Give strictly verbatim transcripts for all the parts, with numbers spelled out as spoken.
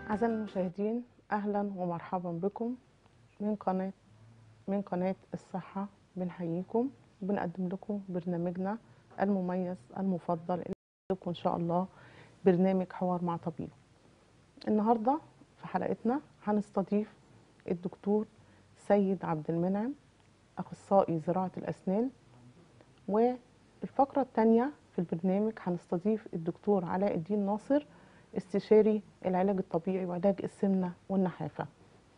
أعزائي المشاهدين، أهلا ومرحبا بكم من قناة من قناة الصحة. بنحييكم وبنقدم لكم برنامجنا المميز المفضل اللي لكم إن شاء الله، برنامج حوار مع طبيب. النهاردة في حلقتنا هنستضيف الدكتور سيد عبد المنعم، أخصائي زراعة الأسنان. والفقرة الثانية في البرنامج هنستضيف الدكتور علاء الدين ناصر، استشاري العلاج الطبيعي وعلاج السمنة والنحافة.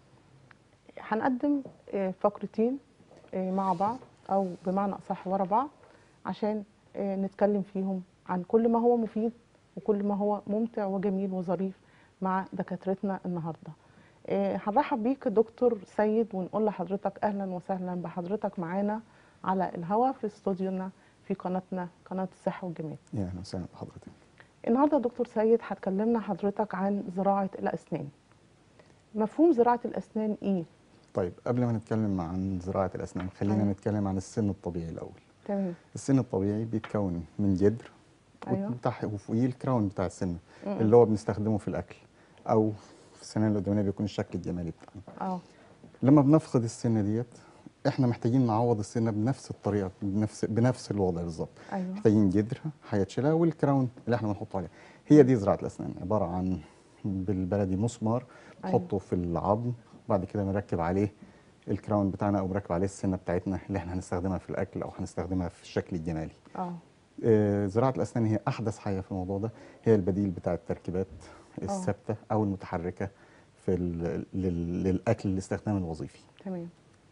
هنقدم آه، فقرتين آه، مع بعض، أو بمعنى أصح ورا بعض، عشان آه، نتكلم فيهم عن كل ما هو مفيد وكل ما هو ممتع وجميل وظريف مع دكاترتنا النهاردة. آه، هنرحب بيك دكتور سيد ونقول لحضرتك أهلا وسهلا بحضرتك معانا على الهوا في استوديونا في قناتنا، قناة الصحة والجمال. يا اهلا وسهلا بحضرتك. النهارده دكتور سيد هتكلمنا حضرتك عن زراعة الأسنان. مفهوم زراعة الأسنان إيه؟ طيب قبل ما نتكلم عن زراعة الأسنان خلينا أيوة. نتكلم عن السن الطبيعي الأول. تمام. السن الطبيعي بيتكون من جدر أيوه. وتحت وفوقيه الكراون بتاع السن م- م. اللي هو بنستخدمه في الأكل أو في السنان القدامانية بيكون الشكل الجمالي بتاعنا. اه. لما بنفقد السن ديت احنا محتاجين نعوض السنة بنفس الطريقة بنفس بنفس الوضع بالظبط. أيوه. محتاجين جدر هيتشيلها والكراون اللي احنا بنحطه عليه. هي دي زراعة الأسنان، عبارة عن بالبلدي مسمار أيوه. نحطه في العظم، وبعد كده نركب عليه الكراون بتاعنا او نركب عليه السنه بتاعتنا اللي احنا هنستخدمها في الاكل او هنستخدمها في الشكل الجمالي. اه. آه، زراعه الاسنان هي احدث حاجه في الموضوع ده، هي البديل بتاع التركيبات اه. الثابته او المتحركه في ال- لل- للاكل الاستخدام الوظيفي. تمام.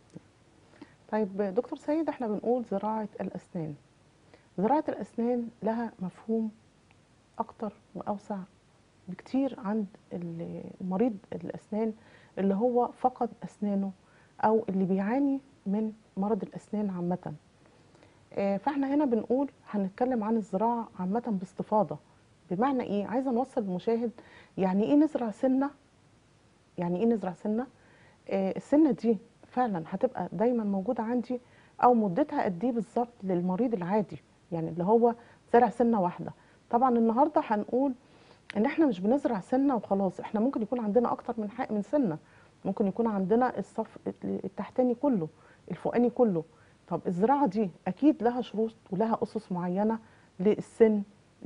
طيب دكتور سيد، احنا بنقول زراعة الأسنان. زراعة الأسنان لها مفهوم أكتر وأوسع بكتير عند ال- المريض الأسنان اللي هو فقد أسنانه أو اللي بيعاني من مرض الأسنان عامة. آه، فاحنا هنا بنقول هنتكلم عن الزراعة عامة باستفاضة. بمعنى ايه؟ عايزة نوصل للمشاهد يعني ايه نزرع سنة، يعني ايه نزرع سنة. آه، السنة دي فعلا هتبقى دايما موجودة عندي، او مدتها قد ايه بالظبط للمريض العادي، يعني اللي هو زرع سنة واحدة. طبعا النهاردة هنقول ان احنا مش بنزرع سنة وخلاص، احنا ممكن يكون عندنا اكتر من حق من سنة. ممكن يكون عندنا الصف التحتاني كله، الفوقاني كله. طب الزراعة دي اكيد لها شروط ولها اسس معينة للسن،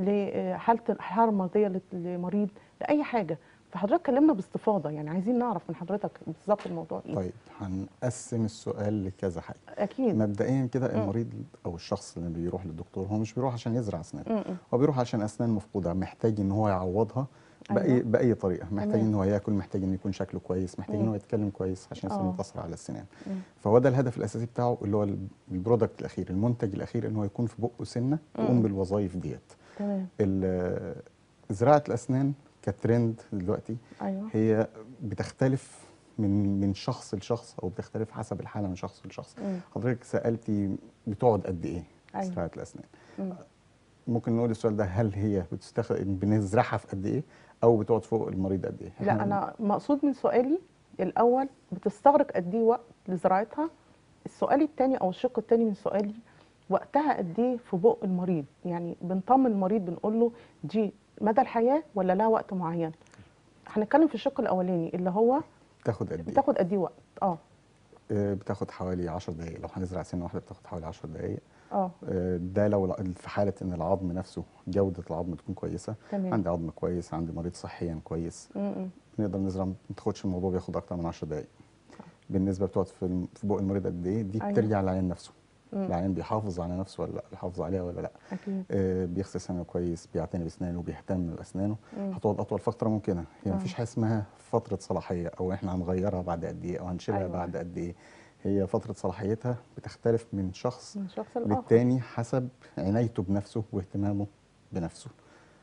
لحالة الحالة المرضية للمريض، لأي حاجة. فحضرتك كلمنا باستفاضة، يعني عايزين نعرف من حضرتك بالظبط الموضوع ايه. طيب هنقسم السؤال لكذا حاجه. اكيد. مبدئيا كده م- المريض او الشخص اللي بيروح للدكتور هو مش بيروح عشان يزرع اسنان، م- م. هو بيروح عشان اسنان مفقوده محتاج ان هو يعوضها باي ايوه. باي طريقه، محتاج تمام. ان هو ياكل، محتاج ان يكون شكله كويس، محتاج ان م. هو يتكلم كويس عشان يسلم اه. ينتصر على السنان. م- فهو ده الهدف الاساسي بتاعه اللي هو البرودكت الاخير، المنتج الاخير، ان هو يكون في بقه سنه تقوم م. بالوظائف ديت. تمام. ال- زراعه الاسنان كترند دلوقتي ايوه. هي بتختلف من من شخص لشخص او بتختلف حسب الحاله من شخص لشخص. م. حضرتك سالتي بتقعد قد ايه ايوه. زراعه الاسنان؟ م. ممكن نقول السؤال ده، هل هي بتستخدم بنزرعها في قد ايه او بتقعد فوق المريض قد ايه؟ لا، احنا انا مقصود من سؤالي الاول بتستغرق قد ايه وقت لزراعتها. السؤال الثاني او الشق الثاني من سؤالي، وقتها قد ايه في بق المريض، يعني بنطمن المريض بنقول له دي مدى الحياه ولا لها وقت معين. هنتكلم في الشق الاولاني اللي هو بتاخد قد ايه؟ بتاخد قد ايه وقت. اه. آه، بتاخد حوالي عشر دقائق، لو هنزرع سنه واحده بتاخد حوالي عشر دقائق. اه. آه، ده لو في حاله ان العظم نفسه جوده العظم تكون كويسه، تمام. عندي عظم كويس، عندي مريض صحيا كويس، م- م. نقدر نزرع. ما تاخدش الموضوع بياخد اكتر من عشر دقائق. صح. بالنسبه بتقعد في الم- في بق المريض قد ايه، دي ايوه. بترجع للعين نفسه. م. العين بيحافظ على نفسه ولا لا، بيحافظ عليها ولا لا، اكيد. آه، بيغسل سنانه كويس، بيعتني باسنانه، بيهتم باسنانه، م. هتقعد اطول فتره ممكنه. هي اه. مفيش حاجه اسمها فتره صلاحيه او احنا هنغيرها بعد قد ايه او هنشيلها ايوه. بعد قد ايه. هي فتره صلاحيتها بتختلف من شخص من شخص لاخر. للتاني حسب عنايته بنفسه واهتمامه بنفسه.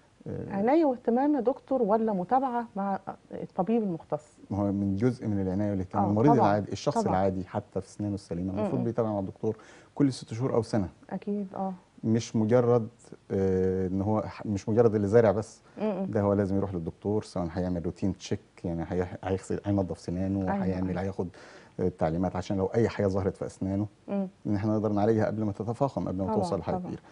آه، عناية واهتمام يا دكتور ولا متابعة مع الطبيب المختص؟ ما هو من جزء من العنايه والاهتمام. اه المريض طبعا. العادي، الشخص طبعا. العادي حتى في اسنانه السليمه م- المفروض م. بيتابع مع الدكتور كل ست شهور او سنه. اكيد. اه. مش مجرد آه، ان هو ح- مش مجرد اللي زارع بس، م- م. ده هو لازم يروح للدكتور، سواء هيعمل روتين تشيك، يعني هي- هيغسل، هينظف سنانه، ايوه. هيعمل، ايوه. هياخد آه، تعليمات عشان لو اي حاجه ظهرت في اسنانه م. ان احنا نقدر نعالجها قبل ما تتفاقم، قبل ما توصل طبعا. لحاجه طبعا. كبيره.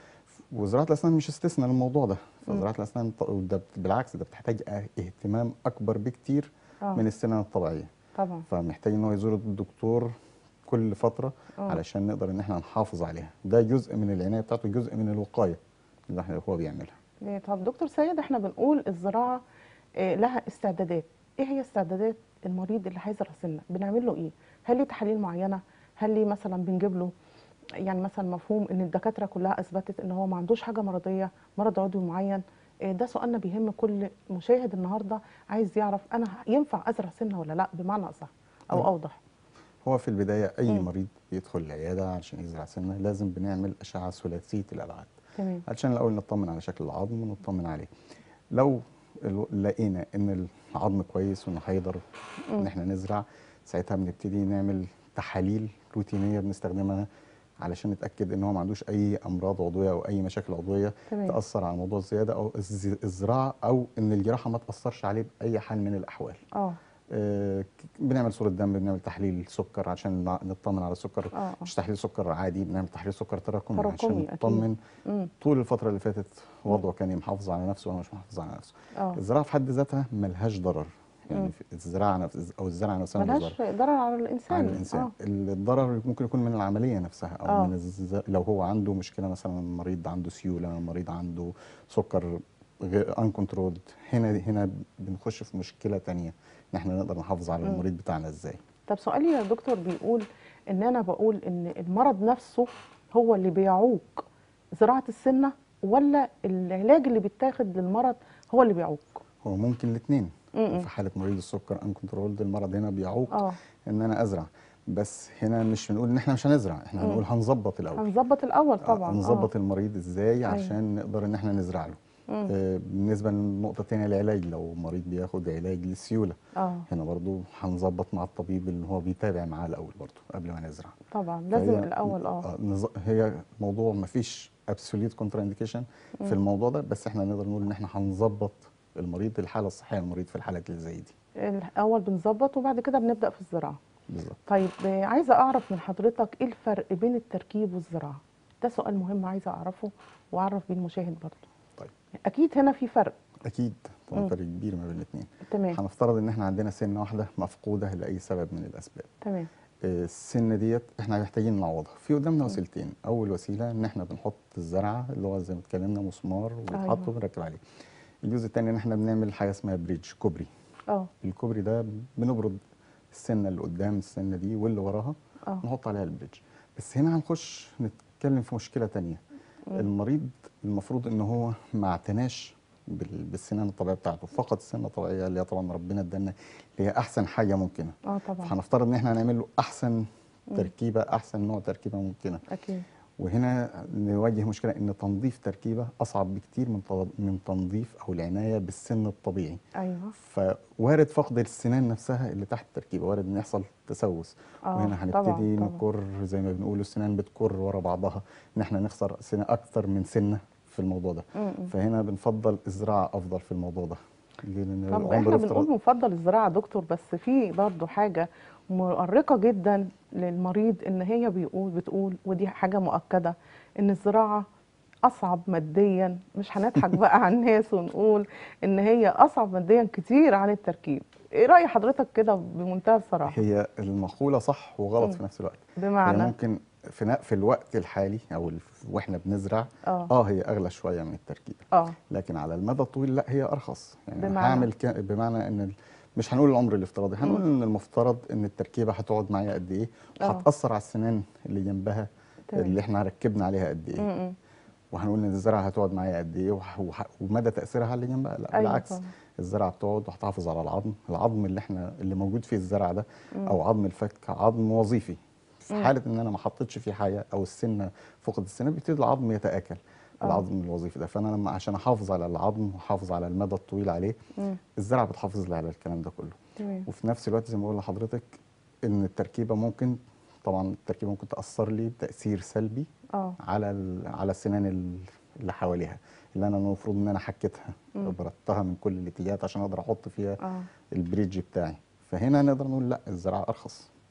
وزراعه الاسنان مش استثناء للموضوع ده. مم. فزراعه الاسنان ط- ده بالعكس ده بتحتاج اه- اهتمام اكبر بكتير اه من السنان الطبيعيه. طبعا. فمحتاج ان هو يزور الدكتور كل فتره اه علشان نقدر ان احنا نحافظ عليها. ده جزء من العنايه بتاعته، جزء من الوقايه اللي احنا هو بيعملها. إيه، طب دكتور سيد، احنا بنقول الزراعة إيه، لها استعدادات. ايه هي استعدادات المريض اللي هيزرع سنة؟ بنعمل له ايه؟ هل ليه تحاليل معينة؟ هل ليه مثلا بنجيب له، يعني مثلا مفهوم ان الدكاترة كلها اثبتت ان هو ما عندوش حاجة مرضية، مرض عضوي معين؟ إيه، ده سؤالنا بيهم كل مشاهد النهارده، عايز يعرف انا ينفع ازرع سنة ولا لا، بمعنى اصح او اوضح. هو في البدايه اي امم مريض بيدخل العياده علشان يزرع سنه لازم بنعمل اشعه ثلاثيه الابعاد تمام. علشان الاول نطمن على شكل العظم ونطمن عليه. لو ال- لقينا ان العظم كويس وانه هيقدر ان امم احنا نزرع، ساعتها بنبتدي نعمل تحاليل روتينيه بنستخدمها علشان نتاكد ان هو ما عندوش اي امراض عضويه او اي مشاكل عضويه تمام. تاثر على موضوع الزياده او الز- الزراعه، او ان الجراحه ما تاثرش عليه باي حال من الاحوال. اه آه، ك- بنعمل صورة دم، بنعمل تحليل سكر عشان نع- نطمن على السكر. اه اه مش تحليل سكر عادي، بنعمل تحليل سكر تراكمي عشان تراكمي اكيد. نطمن امم طول الفترة اللي فاتت امم وضعه كان محافظ على نفسه ولا مش محافظ على نفسه. اه الزراعة في حد ذاتها ملهاش ضرر، امم يعني في الزراعة نفس أو الزرعة نفسها ملهاش ضرر ملهاش ضرر على على الانسان. الإنسان. اه الضرر ممكن يكون من العملية نفسها أو من اه الز... لو هو عنده مشكلة، مثلا مريض عنده سيولة، مريض عنده سكر غير انكنترولد، هنا هنا بنخش في مشكلة تانية ان احنا نقدر نحافظ على امم المريض بتاعنا ازاي. طب سؤالي يا دكتور بيقول ان انا بقول ان المرض نفسه هو اللي بيعوق زراعة السنة، ولا العلاج اللي بيتاخد للمرض هو اللي بيعوق؟ هو ممكن الاثنين. امم في حالة مريض السكر انكنترولد المرض هنا بيعوق اه ان انا ازرع، بس هنا مش بنقول ان احنا مش هنزرع، احنا امم هنقول هنظبط الاول. هنظبط الاول آه، طبعا. اه نظبط المريض ازاي ايوه. عشان نقدر ان احنا نزرع له. امم آه، بالنسبة للنقطة الثانية العلاج، لو مريض بياخد علاج للسيولة، اه هنا برضو هنظبط مع الطبيب اللي هو بيتابع معاه الاول برضو قبل ما نزرع. طبعا لازم فهي الاول. اه آه، نظ- هي موضوع ما فيش ابسوليت كونترا انديكيشن في امم الموضوع ده، بس احنا نقدر نقول ان احنا هنظبط المريض، الحاله الصحيه للمريض في الحالات اللي زي دي. الاول بنظبط وبعد كده بنبدأ في الزراعة. بالظبط. طيب آه، عايزة أعرف من حضرتك إيه الفرق بين التركيب والزراعة؟ ده سؤال مهم عايزة أعرفه وأعرف بيه المشاهد برضه. طيب أكيد هنا في فرق. اكيد طبعا امم فرق كبير ما بين الاثنين. تمام. هنفترض ان احنا عندنا سنه واحده مفقوده لاي سبب من الاسباب. تمام. آه، السنه ديت احنا محتاجين نعوضها. في قدامنا مم. وسيلتين، اول وسيله ان احنا بنحط الزرعه اللي هو زي ما اتكلمنا مسمار وبيتحط أيوه. وبنركب عليه. الجزء الثاني ان احنا بنعمل حاجه اسمها بريدج، كوبري. أه الكوبري ده بنبرد السنه اللي قدام السنه دي واللي وراها أه نحط عليها البريدج. بس هنا هنخش نتكلم في مشكله تانية. مم. المريض المفروض ان هو ما اعتناش بال- بالسنان الطبيعيه بتاعته، فقط السنه الطبيعيه اللي هي طبعا ربنا ادانا، اللي هي احسن حاجه ممكنه. أه طبعا. فهنفترض ان احنا هنعمل له احسن مم. تركيبه، احسن نوع تركيبه ممكنه. أكيد. وهنا نواجه مشكله ان تنظيف تركيبه اصعب بكتير من تض- من تنظيف او العنايه بالسن الطبيعي. أيوه. فوارد فقد السنان نفسها اللي تحت التركيبه، وارد ان يحصل تسوس. أه وهنا طبعا هنبتدي طبعا. نكر زي ما بنقول، السنان بتكر ورا بعضها، ان احنا نخسر سنه اكتر من سنه في الموضوع ده. مم. فهنا بنفضل الزراعه افضل في الموضوع ده، لان طب العمر إحنا افتراض. بنقول بنفضل الزراعة يا دكتور، بس في برضه حاجة مؤرقة جدا للمريض، إن هي بيقول بتقول ودي حاجة مؤكدة، إن الزراعة اصعب ماديا. مش هنضحك بقى على الناس ونقول ان هي اصعب ماديا كتير عن التركيب. ايه رأي حضرتك كده بمنتهى الصراحة؟ هي المقوله صح وغلط مم. في نفس الوقت. هي بمعنى. ممكن في ن- في الوقت الحالي او ال- واحنا بنزرع، اه اه هي اغلى شويه من التركيب، اه لكن على المدى الطويل لا هي ارخص. يعني انا بمعنى. هعمل ك... بمعنى ان ال... مش هنقول العمر الافتراضي، هنقول مم. ان المفترض ان التركيبه هتقعد معايا قد ايه، اه وهتاثر على السنان اللي جنبها تمام. اللي احنا ركبنا عليها قد ايه، مم. وهنقول ان الزرعه هتقعد معايا قد ايه، وح... وح... ومدى تاثيرها على اللي جنبها. لا ايوه بالعكس، طبعا. الزرعه بتقعد وهتحافظ على العظم. العظم اللي احنا اللي موجود فيه الزرع ده مم. او عظم الفك عظم وظيفي. في مم. حاله ان انا ما حطيتش فيه حاجه او السنه فقد السنه، بيبتدي العظم يتاكل، اه العظم الوظيفي ده. فانا لما عشان احافظ على العظم واحافظ على المدى الطويل عليه، مم. الزرعه بتحافظ لي على الكلام ده كله. تمام. وفي نفس الوقت زي ما بقول لحضرتك ان التركيبه ممكن، طبعا التركيبه ممكن تاثر لي تاثير سلبي اه على ال- على السنان ال- اللي حواليها، اللي انا المفروض ان انا حكيتها مم. بردتها من كل الاتجاهات عشان اقدر احط فيها اه البريدج بتاعي. فهنا نقدر نقول لا، الزراعه ارخص.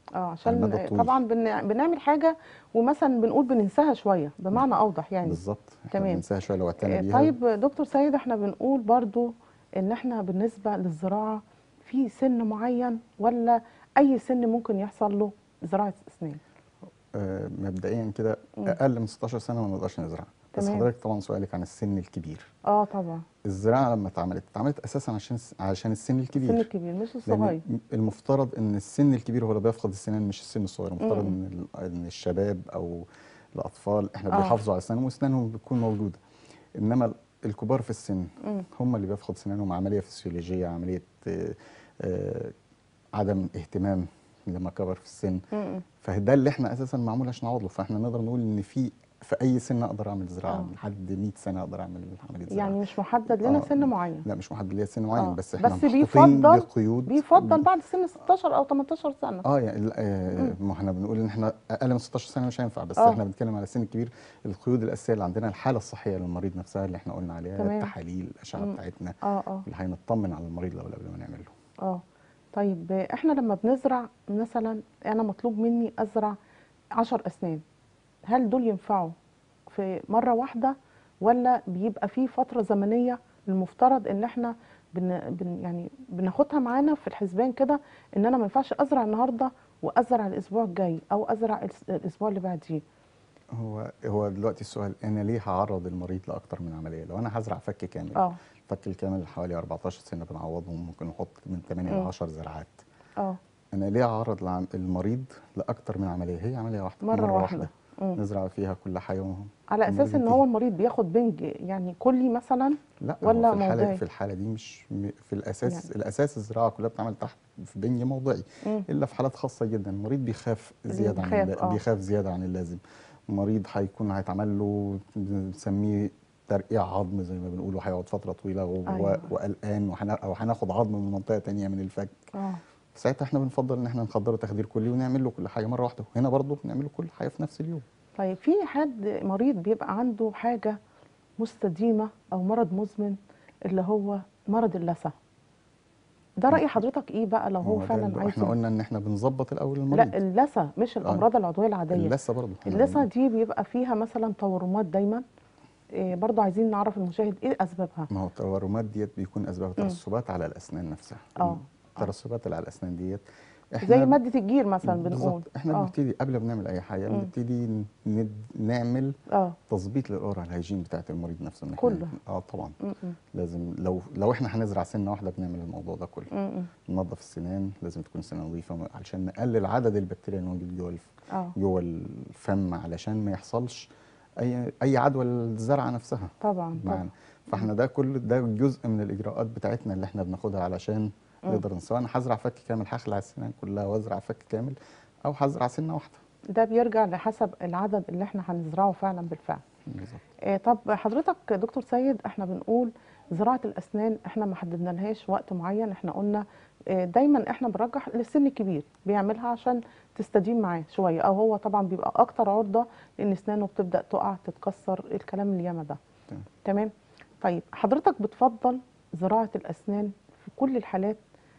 اه على عشان المدى آه، الطويل. طبعا بن... بنعمل حاجه ومثلا بنقول بننساها شويه بمعنى اوضح يعني. بالظبط، احنا تمام. بننساها شويه لو اعتنى آه، بيها. طيب دكتور سيد، احنا بنقول برضو ان احنا بالنسبة للزراعة في سن معين، ولا اي سن ممكن يحصل له زراعة اسنان؟ آه، مبدئيا كده مم. اقل من ستاشر سنه ما نقدرش نزرع. بس تمام. حضرتك طبعا سؤالك عن السن الكبير. اه طبعا. الزراعه لما اتعملت اتعملت اساسا عشان عشان السن السن الكبير. الكبير مش لان الصغير. المفترض ان السن الكبير هو اللي بيفقد السنان مش السن الصغير. المفترض مم. ان ال- ان الشباب او الاطفال احنا اه. بيحافظوا على اسنانهم واسنانهم بتكون موجوده. انما ال- الكبار في السن مم. هم اللي بيفقد سنانهم. عمليه فسيولوجيه، عمليه آه، آه، عدم اهتمام لما كبر في السن. مم. فده اللي احنا اساسا معمول عشان نعوضه. فاحنا نقدر نقول ان في في اي سن اقدر اعمل زراعه، اه من لحد مية سنه اقدر اعمل عمليه زراعه. يعني مش محدد لنا اه، سن معين. لا مش محدد ليا سن معين، اه بس احنا بس محطوطين بيفضل، بقيود. بيفضل بعد سن ستاشر او تمنتاشر سنة. اه يعني ال- آه، مم. ما احنا بنقول ان احنا اقل من ستاشر سنه مش هينفع، بس اه. احنا بنتكلم على السن الكبير. القيود الاساسيه اللي عندنا الحاله الصحيه للمريض نفسها اللي احنا قلنا عليها، تمام. التحاليل، الاشعه مم. بتاعتنا، اه اه اللي هنطمن على المريض الاول قبل ما نعمل له. اه. طيب احنا لما بنزرع مثلا، انا مطلوب مني ازرع عشر اسنان، هل دول ينفعوا في مرة واحدة، ولا بيبقى في فترة زمنية المفترض ان احنا بن بن يعني بناخدها معانا في الحسبان كده، ان انا ما ينفعش ازرع النهارده وازرع الاسبوع الجاي او ازرع الس- الاسبوع اللي بعديه؟ هو هو دلوقتي السؤال، انا ليه هعرض المريض لاكتر من عمليه؟ لو انا هزرع فك كامل، اه. الفك الكامل حوالي اربعتاشر سنه بنعوضهم، ممكن نحط من ثمانية ل امم. عشر زرعات. اه. انا ليه اعرض العم- المريض لاكتر من عمليه؟ هي عمليه واحده، مرة مره واحدة. واحده امم. نزرع فيها كل حاجه على والمريض اساس ان ينتهي. هو المريض بياخد بنج يعني كلي مثلا، لا، هو ولا في الحاله موضعي في الحاله دي مش م- في الاساس يعني؟ الاساس الزراعه كلها بتتعمل تحت في بنج موضعي. امم. الا في حالات خاصه جدا المريض بيخاف اللي زياده عن بيخاف. الل- اه. بيخاف زياده عن اللازم. مريض هيكون هيتعمل له بنسميه ترقيع عظم زي ما بنقول، وهيقعد فتره طويله وهو ايوه. وقلقان، وهنا- او هناخد عظم من منطقه تانية من الفك. اه. ساعتها احنا بنفضل ان احنا نخدره تخدير كلي ونعمل له كل حاجه مره واحده، وهنا برضه بنعمل له كل حاجه في نفس اليوم. طيب في حد مريض بيبقى عنده حاجة مستديمة أو مرض مزمن، اللي هو مرض اللثة، ده ما رأي حضرتك إيه بقى لو هو هو ده فعلا اللي عايز احنا يب... قلنا ان احنا بنظبط الاول المريض. لا اللثة مش اه، الأمراض العضوية العادية. اللثه برضه احنا اللثة بن... دي بيبقى فيها مثلا تورمات دايما، إيه برضو عايزين نعرف المشاهد إيه أسبابها. ما هو التورمات ديت بيكون اسبابها امم. ترسبات على الاسنان نفسها. اه. اه الترسبات اللي على الاسنان ديت زي احنا مادة الجير مثلا بنقول. بالظبط احنا اه. بنبتدي قبل ما بنعمل اي حاجه امم. بنبتدي ند... نعمل اه تظبيط للاورال هيجين بتاعت المريض نفسه. ان احنا كله. اه طبعا امم. لازم، لو لو احنا هنزرع سنه واحده بنعمل الموضوع ده كله. امم. ننظف السنان، لازم تكون سنه نظيفه علشان نقلل عدد البكتيريا اللي موجود جوه الف... اه جوه الفم، علشان ما يحصلش اي اي عدوى للزرعه نفسها طبعا طبعا. معانا. امم. فاحنا ده كل ده جزء من الاجراءات بتاعتنا اللي احنا بناخدها علشان امم. نقدر، سواء انا هزرع فك كامل هخلع السنان كلها وازرع فك كامل، او هزرع سنه واحده. ده بيرجع لحسب العدد اللي احنا هنزرعه فعلا بالفعل. بالظبط. آه، طب حضرتك دكتور سيد، احنا بنقول زراعة الأسنان احنا ما حددنا لهاش وقت معين، احنا قلنا آه، دايما احنا بنرجح للسن الكبير بيعملها عشان تستديم معاه شوية، او هو طبعا بيبقى اكتر عرضة لان اسنانه بتبدأ تقع تتكسر، الكلام اللي ياما ده. تمام. تمام. طيب حضرتك بتفضل زراعة الأسنان في كل الحالات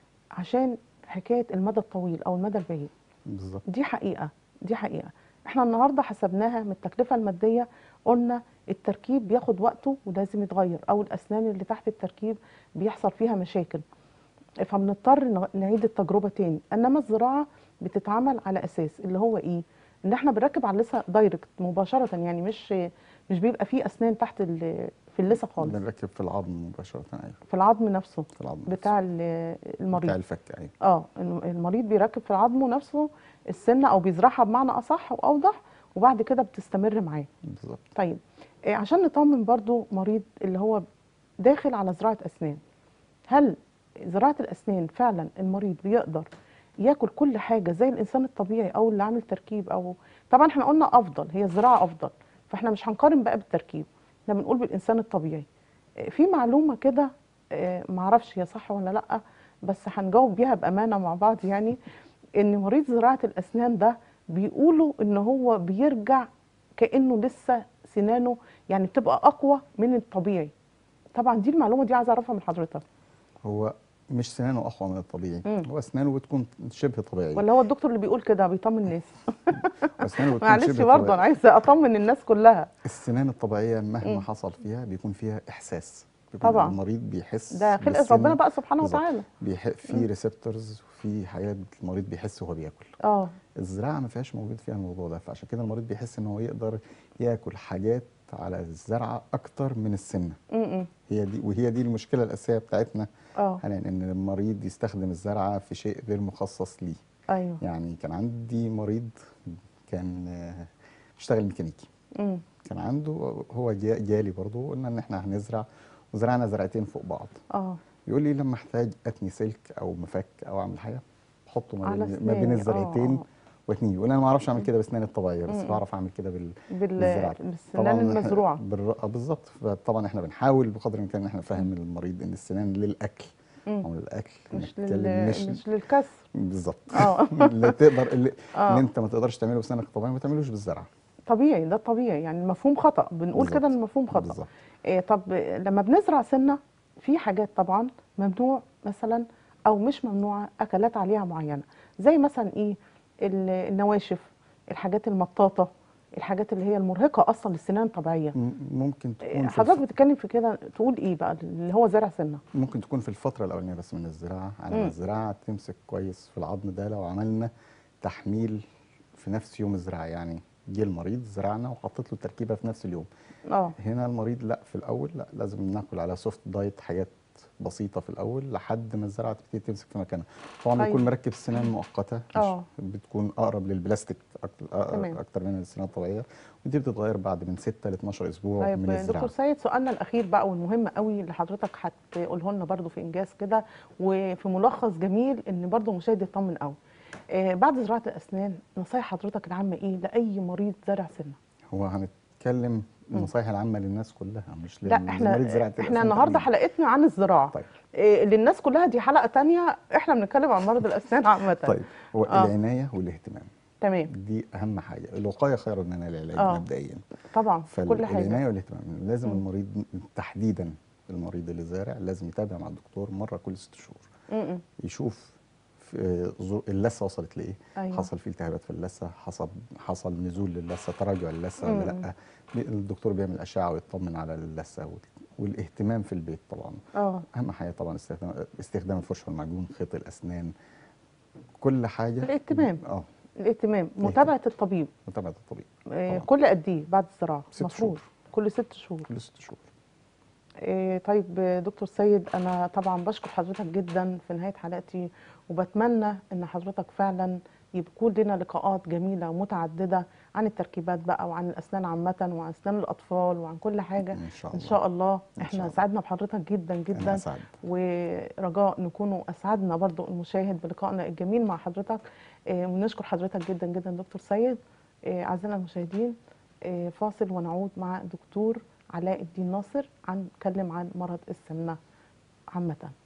عشان حكاية المدى الطويل او المدى البعيد؟ بالظبط. دي حقيقة، دي حقيقة. احنا النهاردة حسبناها من التكلفة المادية، قلنا التركيب بياخد وقته ولازم يتغير، او الاسنان اللي تحت التركيب بيحصل فيها مشاكل، فبنضطر نغ- نعيد التجربة تاني. انما الزراعة بتتعمل على اساس اللي هو ايه، ان احنا بنركب على اللثة دايركت مباشرة، يعني مش مش بيبقى فيه اسنان تحت ال- في اللثة خالص، بنركب في العظم مباشره، ايوه. في العظم نفسه في العظم نفسه بتاع ال- بتاع المريض. الفك، ايوه. اه الم- المريض بيركب في عظمه نفسه السنه، او بيزرعها بمعنى اصح واوضح، وبعد كده بتستمر معاه. بالظبط. طيب آه، عشان نطمن برضو مريض اللي هو داخل على زراعه اسنان، هل زراعه الاسنان فعلا المريض بيقدر ياكل كل حاجه زي الانسان الطبيعي او اللي عامل تركيب؟ او طبعا احنا قلنا افضل هي الزراعه افضل، فاحنا مش هنقارن بقى بالتركيب، احنا بنقول بالانسان الطبيعي. آه، في معلومه كده آه، معرفش هي صح ولا لا، بس هنجاوب بيها بامانه مع بعض يعني، ان مريض زراعه الاسنان ده بيقولوا ان هو بيرجع كانه لسه سنانه يعني بتبقى اقوى من الطبيعي. طبعا دي المعلومه دي عايزه اعرفها من حضرتك. هو مش سنانه اقوى من الطبيعي، مم. هو اسنانه بتكون شبه طبيعيه. ولا هو الدكتور اللي بيقول كده بيطمن الناس؟ اسنانه بتكون معلش شبه برضه طبيعيه. انا عايزه اطمن الناس كلها. السنان الطبيعيه مهما مم. حصل فيها بيكون فيها احساس، بيكون طبعا المريض بيحس ده خلقه ربنا بالسن. بقى سبحانه بالظبط، وتعالى. بيح... في ريسبتورز وفي حاجات المريض بيحس وهو بياكل. اه الزراعه ما فيهاش موجود فيها الموضوع ده، فعشان كده المريض بيحس ان هو يقدر ياكل حاجات على الزرعه اكتر من السنه. امم هي دي وهي دي المشكله الاساسيه بتاعتنا اه حاليا، ان المريض يستخدم الزرعه في شيء غير مخصص ليه. ايوه. يعني كان عندي مريض كان آه، بيشتغل ميكانيكي، امم كان عنده هو جا- جالي برضه، قلنا ان احنا هنزرع وزرعنا زرعتين فوق بعض. اه يقول لي لما احتاج اتني سلك او مفك او اعمل حاجه بحطه ما على بين ما بين اسناني اه الزرعتين اه واتنيه. يقول انا ما اعرفش اعمل مم. كده باسناني الطبيعيه، بس مم. بعرف اعمل كده بال... بال... بالزراعه. بالسنان طبعا احنا المزروعه. بالر... آه بالظبط. فطبعا احنا بنحاول بقدر الامكان ان احنا نفهم المريض ان السنان للاكل مم. او للاكل، انك مش تتكلم لل مش مش للكسر. بالظبط. اه اللي تقدر اللي, اللي اه انت ما تقدرش تعمله بسنانك الطبيعيه ما تعملوش بالزرعه. طبيعي، ده الطبيعي، يعني المفهوم خطأ، بنقول كده ان بالظبط المفهوم خطأ. بالظبط. إيه طب لما بنزرع سنة، في حاجات طبعا ممنوع مثلا او مش ممنوعة اكلات عليها معينة، زي مثلا ايه؟ ال- النواشف، الحاجات المطاطة، الحاجات اللي هي المرهقة اصلا للسنان الطبيعية. م- ممكن إيه تكون في حضرتك الف... بتتكلم في كده تقول ايه بقى اللي هو زرع سنة؟ ممكن تكون في الفترة الأولانية بس من الزراعة، على ما امم الزراعة تمسك كويس في العظم ده. لو عملنا تحميل في نفس يوم الزراعة، يعني جه المريض زرعنا وحطيت له التركيبة في نفس اليوم، اه هنا المريض لا، في الأول لا، لازم ناكل على سوفت دايت، حاجات بسيطة في الأول لحد ما الزرعة تبتدي تمسك في مكانها. طبعا بيكون ايوه مركب سنان مؤقتة، مش اه بتكون أقرب للبلاستيك أكتر, تمام. أكتر من السنان الطبيعية، ودي بتتغير بعد من ستة ل اتناشر أسبوع طيب من دكتور الزراعة. سيد، سؤالنا الأخير بقى والمهم قوي اللي حضرتك هتقوله لنا برضو في إنجاز كده وفي ملخص جميل إن برضو المشاهد يطمن قوي. آه بعد زراعة الأسنان نصايح حضرتك العامة إيه لأي مريض زرع سنة؟ هو هنتكلم مم. النصايح العامة للناس كلها، مش لا احنا للمريض زراعة احنا الأسنان النهارده تحديدا. حلقتنا عن الزراعة. طيب. آه للناس كلها دي حلقة تانية، احنا بنتكلم عن مرض الأسنان عامة. طيب، هو اه العناية والاهتمام تمام. دي أهم حاجة. الوقاية خير من العلاج اه مبدئيا. طبعا في كل حاجة. فالعناية والاهتمام لازم مم. المريض تحديدا، المريض اللي زارع لازم يتابع مع الدكتور مرة كل ست شهور، مم. يشوف في ظروف اللثة وصلت لإيه، ايوه. حصل فيه التهابات في اللثة، حصل حصل نزول للثة، تراجع اللثة ولا مم. لأ. الدكتور بيعمل أشعة ويطمن على اللثة، والاهتمام في البيت طبعا. اه اهم حاجه طبعا استخدام استخدام الفرشه والمعجون، خيط الاسنان، كل حاجه. الاهتمام. اه الاهتمام، الاهتمام، متابعة الطبيب. متابعه الطبيب آه، طبعا. كل قد ايه بعد الزراعه ست المفروض؟ شهور كل ست شهور. كل ست شهور. آه، طيب آه، دكتور سيد، انا طبعا بشكر حضرتك جدا في نهايه حلقتي، وبتمنى ان حضرتك فعلا يكون لنا لقاءات جميله ومتعدده عن التركيبات بقى وعن الاسنان عامه وعن اسنان الاطفال وعن كل حاجه. ان شاء ان الله. شاء الله ان احنا شاء الله. سعدنا بحضرتك جدا انا جدا، اسعد. ورجاء نكونوا اسعدنا برضو المشاهد بلقائنا الجميل مع حضرتك. آه، ونشكر حضرتك جدا جدا دكتور سيد. آه، اعزائنا المشاهدين، آه، فاصل ونعود مع دكتور علاء الدين ناصر عن نتكلم عن مرض السمنة عامة.